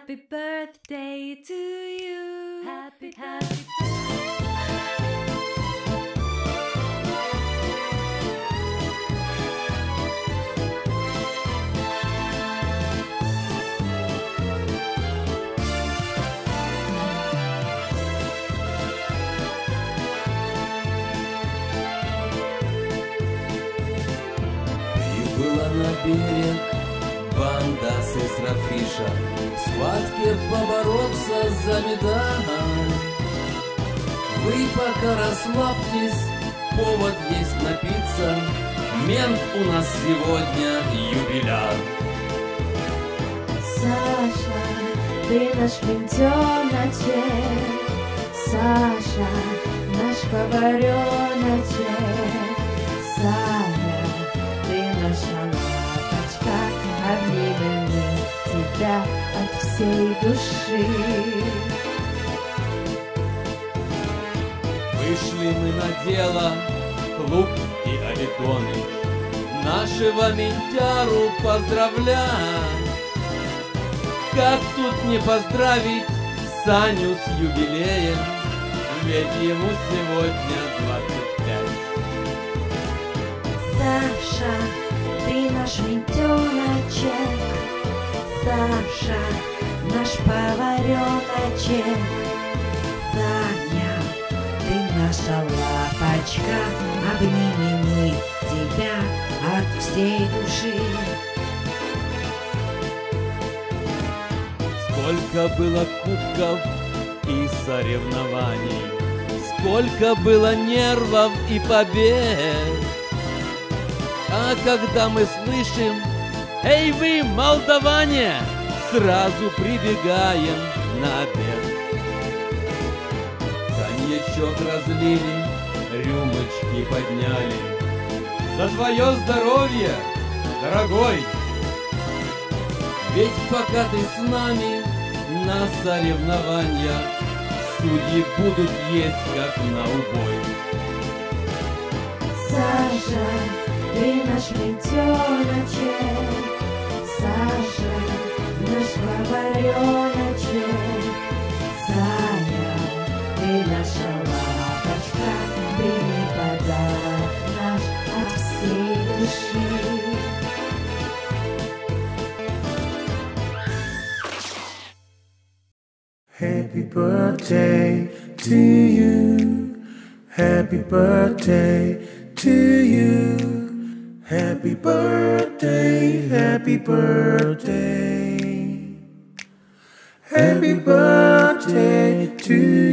Happy birthday to you. Happy birthday. Прибыла на берег банда с Исрафиша, в схватке побороться за медаль. Вы пока расслабьтесь, повод есть напиться, мент у нас сегодня юбиляр. Саша, ты наш ментеночек, Саша, наш повареночек, Саня, ты наша лапочка, обнимем мы тебя от всей души. Вышли мы на дело, клуб и авитоны, нашего ментяру поздравлять. Как тут не поздравить Саню с юбилеем, ведь ему сегодня 25. Саша, ты наш ментеночек, Саша, наш повареночек, Саня, ты наша лапочка, обнимем мы тебя от всей души. Сколько было кубков и соревнований, сколько было нервов и побед. А когда мы слышим: «Эй вы, молдаване!», сразу прибегаем на обед. Коньячок разлили, рюмочки подняли. За твое здоровье, дорогой! Ведь пока ты с нами на соревнованиях, судьи будут есть как на убой. Саша, ты наш ментеночек, Саша, наш повареночек, Саня, ты наша лапочка, прими подарок наш от всей души. Happy birthday to you. Happy birthday to you. Happy birthday, happy birthday. Happy birthday to you.